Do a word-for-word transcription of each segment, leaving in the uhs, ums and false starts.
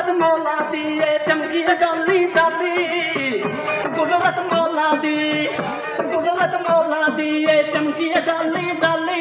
गुजरत मौला दी चमकी डाली डाली गुजरत मौला दी गुजरत मौला दी चमकी डाली डाली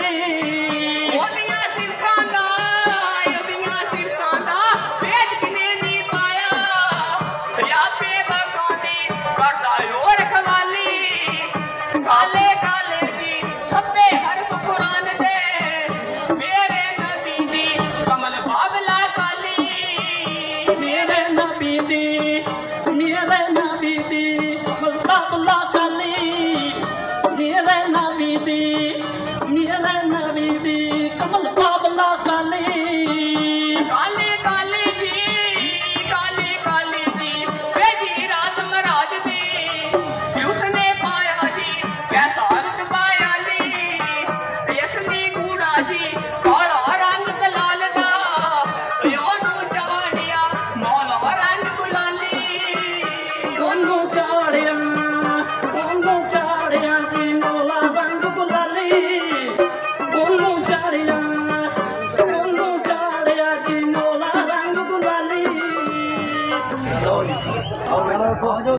काले काले जी सबे हरफ कुरान दे मेरे नबी दी कमल बाबला काली मेरे नबी दी मेरे नबी दी कमल बाबला काली मेरे नबी दी मेरे नबी दी कमल बाबला काली काले काले जी काले काले जी भेजी रात मराज दी उसने पाया जी कैसा रुतबाया ली यसली गूड़ा जी काला रंग दलाल दा ओनू चाड़िया मौला रंग गुलाली ओनू चाड़िया ओनू चाड़िया जी मौला रंग गुलाली ओनू चाड़िया ओनू चाड़िया जी मौला रंग गुलाली